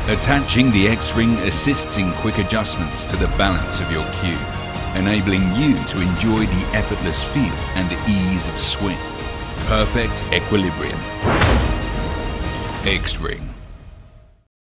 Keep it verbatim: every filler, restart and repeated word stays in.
Attaching the X-ring assists in quick adjustments to the balance of your cue, enabling you to enjoy the effortless feel and ease of swing. Perfect equilibrium. X-ring.